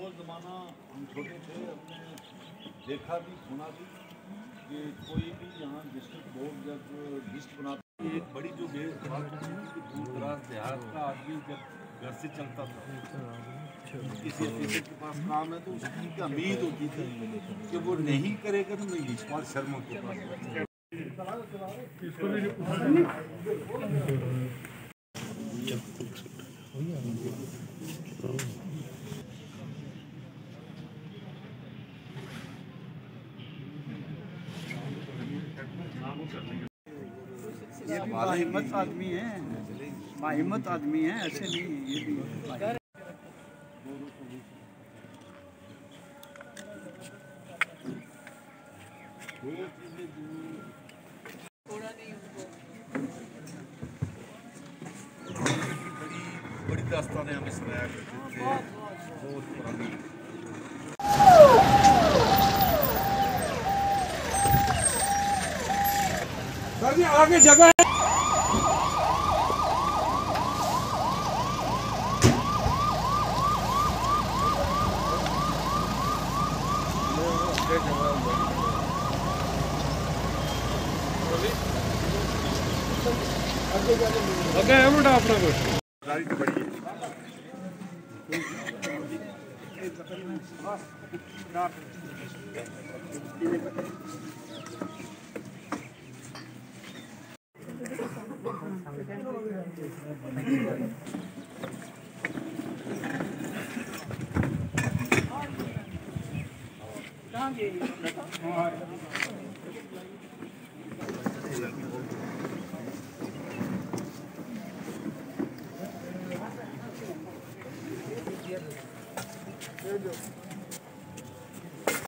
ज़माना हम छोटे थे, हमने देखा भी सुना भी कि कोई भी यहाँ डिस्ट्रिक्ट बोर्ड जब लिस्ट बनाते, एक बड़ी जो बात होती थी कि दूर दराज देहात का आदमी जब घर से चलता था, किसी ऑफिसर के पास काम है तो उसकी उम्मीद होती थी कि वो नहीं करेगा तो मैं यशपाल शर्मा के पास ये भी बाहिम्मत आदमी है, बाहिम्मत आदमी है, ऐसे नहीं ये भी बड़ी दास्तानें हमें सुनाया करते थे, बहुत पुरानी। सर जी आगे जगह है। अगे है बेटा अपना कुछ तो बड़ी ये जो